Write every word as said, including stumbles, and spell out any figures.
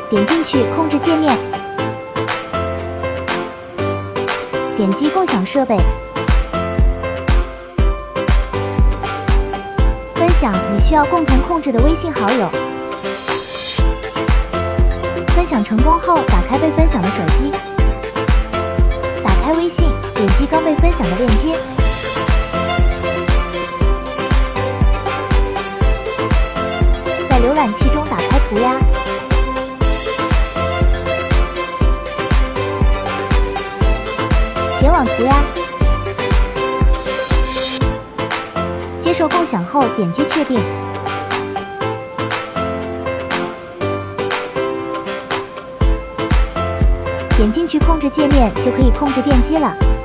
点进去控制界面，点击共享设备，分享你需要共同控制的微信好友。分享成功后，打开被分享的手机，打开微信，点击刚被分享的链接，在浏览器中打开涂鸦，前往涂鸦，接受共享后点击确定。点进去控制界面就可以控制电机了。